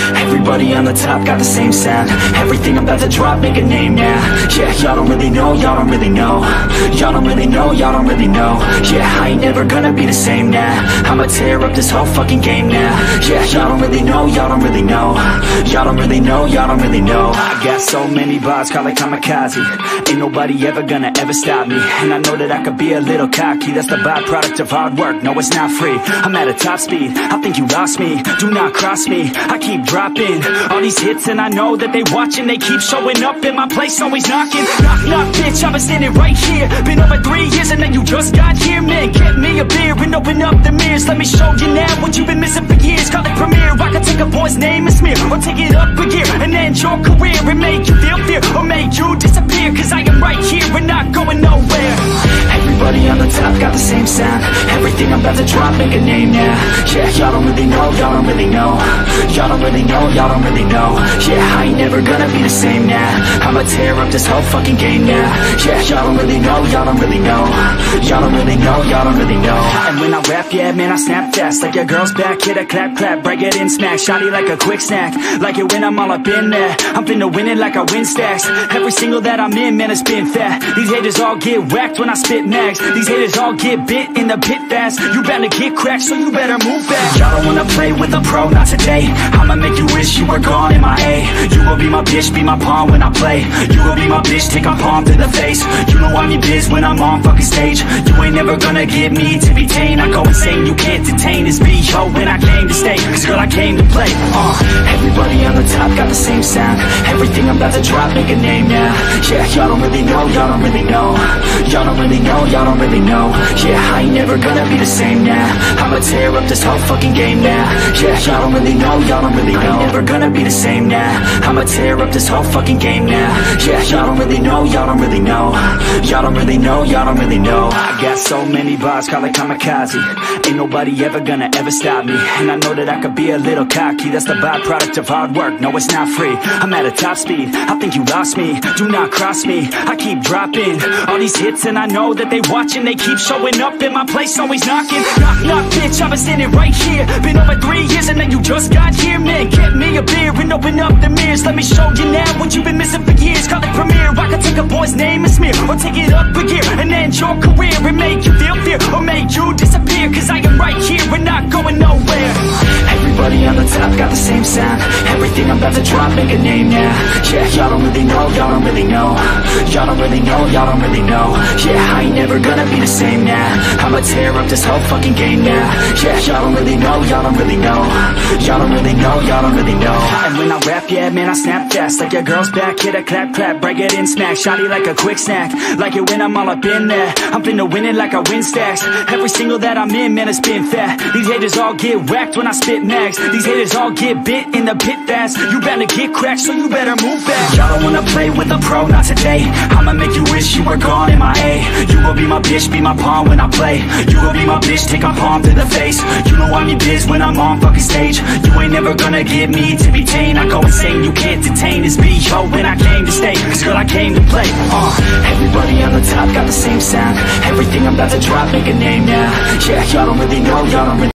Everybody on the top got the same sound. Everything I'm about to drop, make a name now. Yeah, y'all don't really know, y'all don't really know. Y'all don't really know, y'all don't really know. Yeah, I ain't never gonna be the same now. I'ma tear up this whole fucking game now. Yeah, y'all don't really know, y'all don't really know. Y'all don't really know, y'all don't really know. I got so many bars, call it kamikaze. Ain't nobody ever gonna ever stop me. And I know that I could be a little cocky. That's the byproduct of hard work, no it's not free. I'm at a top speed, I think you lost me. Do not cross me, I keep dropping all these hits and I know that they watching. They keep showing up in my place, always knocking. Knock, knock, bitch, I've been standing right here. Been over 3 years and then you just got here. Man, get me a beer and open up the mirrors. Let me show you now what you've been missing for years. Call it premiere, I can take a boy's name and smear, or take it up a gear and end your career and make you feel fear, or make you disappear. Cause I am right here and not going nowhere. Everybody on the top got the same sound. Everything I'm about to drop, make a name now. Yeah, y'all don't really know, y'all don't really know. Y'all don't really know, y'all don't really know. Yeah, I ain't never gonna be the same now. I'ma tear up this whole fucking game now. Yeah, y'all don't really know, y'all don't really know. Y'all don't really know, y'all don't really know. And when I rap, yeah, man, I snap fast. Like your girl's back, hit a clap, clap, break it in, smack. Shawty like a quick snack, like it when I'm all up in there. I'm finna win it like I win stacks. Every single that I'm in, man, it's been fat. These haters all get whacked when I spit mags. These haters all get bit in the pit fast. You better get cracked, so you better move back. Y'all don't wanna play with a pro, not today. I'ma make you wish you were gone in my A. You gon' be my bitch, be my pawn when I play. You gon' be my bitch, take a palm to the face. You know I'm your biz when I'm on fucking stage. You ain't never gonna get me to be tame. I go insane, you can't detain this beat, yo, when I came to stay. Cause girl, I came to play. Everybody on the top got the same sound. Everything I'm about to drop, make a name now. Yeah, y'all don't really know, y'all don't really know. Y'all don't really know, y'all don't really know. Yeah, I ain't never gonna be the same now. I'ma tear up this whole fucking game now. Yeah, y'all don't really know, y'all don't really know. I ain't never gonna be the same now. I'ma tear up this whole fucking game now. Yeah, y'all don't really know, y'all don't really know. Y'all don't really know, y'all don't really know. I got so many bars, call it kamikaze. Ain't nobody ever gonna ever stop me. And I know that I could be a little cocky. That's the byproduct of hard work, no it's not free. I'm at a top speed, I think you lost me. Do not cross me, I keep dropping all these hits and I know that they watching. They keep showing up in my place, always knocking. Knock, knock, bitch, I've been standing right here. Been over 3 years and then you just got here. Man, get me a beer and open up the mirrors. Let me show you now what you've been missing for years. Call it premiere, I can take a boy's name and smear, or take it up a gear and end your career and make you feel fear, or make you disappear. Cause I am right here and not going nowhere. Everybody on the top got the same sound. Everything I'm about to drop, make a name now. Yeah, y'all don't really know, y'all don't really know. Y'all don't really know, y'all don't really know. Yeah, I ain't never gonna be the same now. I'ma tear up this whole fucking game now. Yeah, y'all don't really know, y'all don't really know. Y'all don't really know, y'all don't really know. And when I rap, yeah, man, I snap fast. Like your girl's back, hit a clap, clap, break it in, smack. Shawty like a quick snack, like it when I'm all up in there. I'm finna win it like I win stacks. Every single that I'm in, man, it's been fat. These haters all get whacked when I spit mags. These haters all get bit in the pit fast. You better get cracked, so you better move back. Y'all don't wanna play with a pro, not today. I'ma make you wish you were gone in my A. You gon' be my bitch, be my pawn when I play. You gon' be my bitch, take a palm to the face. You know I'm your biz when I'm on fucking stage. You ain't never gonna get me to be tame. I go insane, you can't detain this beat, yo, when I came to stay. Cause girl, I came to play. Everybody on the top got the same sound. Everything I'm about to drop, make a name now. Yeah, y'all don't really know, y'all don't really